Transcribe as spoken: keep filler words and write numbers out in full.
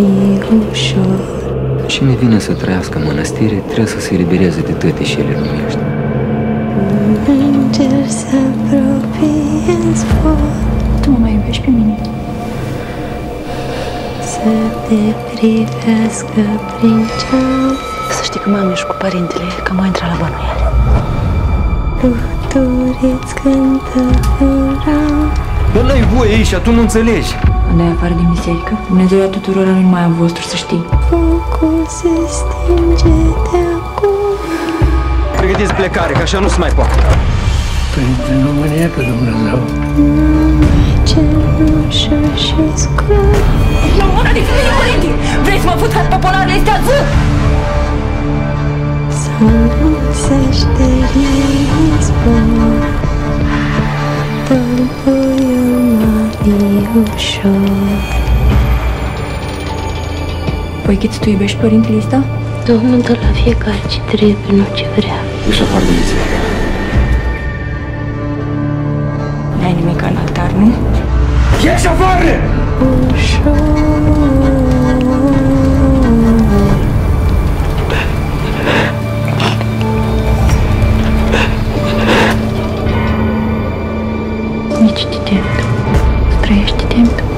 ușor. Cine vine să trăiască în mănăstire trebuie să se elibereze de toate și ele lumești. Înger să apropie în zbor. Tu mă mai iubești pe mine? Să te privească prin ceam. Să știi că mama și cu părintele că m-au intrat la bănuială. Lucruri-ți cântă în ram. Dar n-ai voie aici, tu nu înțelegi. Andai afară din biserică? Dumnezeu tuturor nu numai a vostru, să știi. Focul se stinge de acum. Pregătiți plecare, că așa nu se mai poate. Părinte, nu mă neacă Dumnezeu. Numai cenușă și scrum. Eu una de fine, părinte! Vrei să mă fut ca popolarele astea zi? Să nu se șterie izbor. Tălpuiul mai ușor. Păi, Chiț, tu iubești părintele ăsta? Domnul dă la fiecare ce trebuie, nu ce vrea. Ieși afară de biserică. N-ai nimic în altar, nu? Ieși afară! Ușor. Nici te tem. Trăiești tem.